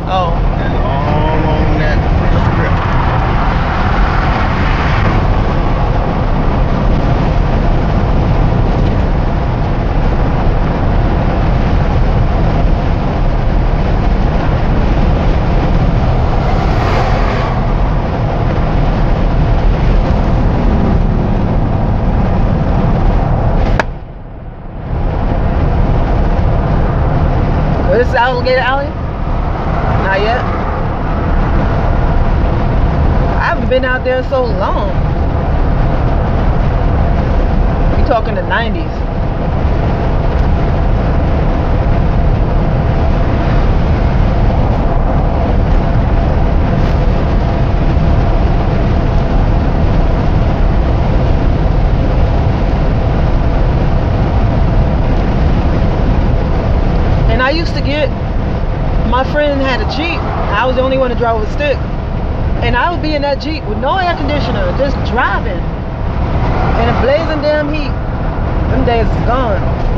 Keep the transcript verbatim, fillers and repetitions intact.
Oh. And all on that strip. This is Alligator Alley? Not yet. I haven't been out there so long. We talking the nineties. I used to get, my friend had a Jeep. I was the only one to drive with a stick. And I would be in that Jeep with no air conditioner, just driving. In a blazing damn heat. Them days is gone.